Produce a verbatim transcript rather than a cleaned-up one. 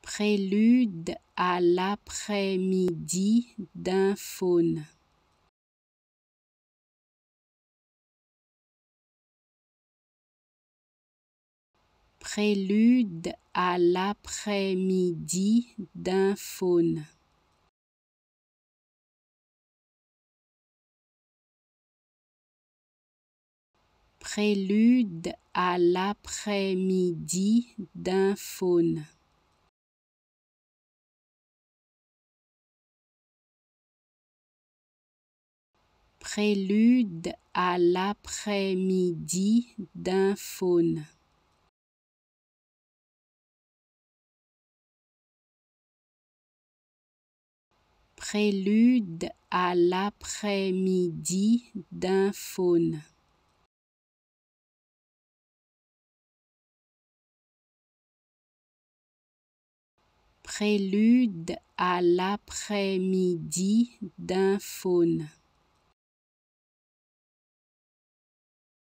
Prélude à l'après-midi d'un faune. Prélude à l'après-midi d'un faune. Prélude à l'après-midi d'un faune. Prélude à l'après-midi d'un faune. Prélude à l'après-midi d'un faune. Prélude à l'après-midi d'un faune.